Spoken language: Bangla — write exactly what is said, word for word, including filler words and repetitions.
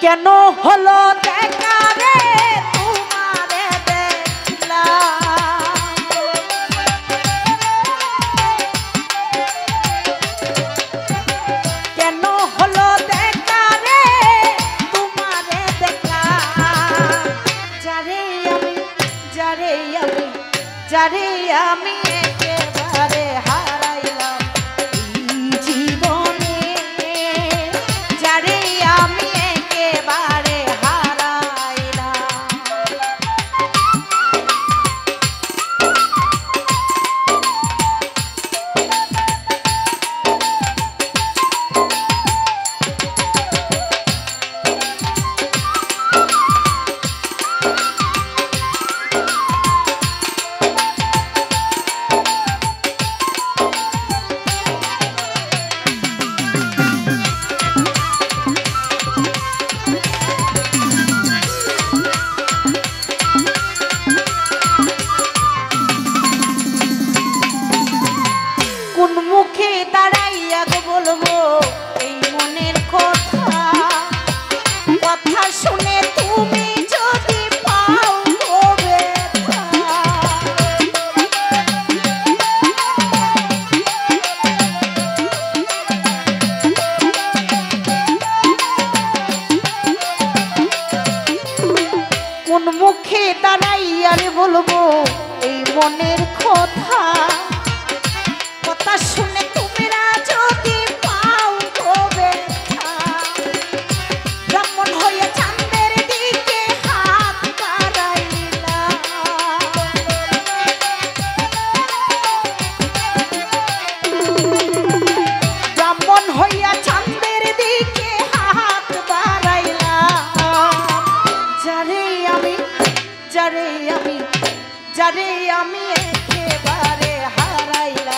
কেন হলো দেখা রে তোমারে দেখলাম, কেন হলো দেখা রে তোমারে দেখলাম, যারে আমি যারে আমি যারে আমি একেবারে হারাইলাম এই জীবনে, যারে আমি একেবারে হারাইলাম। কোন মুখে দাঁড়াইয়া গো বলবো এই মনের কথা, কথা শুনে তুমি যদি পাও গো ব্যথা, কোন মুখে দাঁড়াইয়া রে বলবো এই মনের কথা, কথা শুনে তোমরা যদি পাও গো ব্যথা, ব্রাহ্মণ হয়ে চাঁদের দিকে হাত বাড়াইলা, ব্রাহ্মণ হইয়া চাঁদের দিকে হাত বাড়াইলা, যারে আমি যারে আমি যারে আমি একেবারে হারাইলাম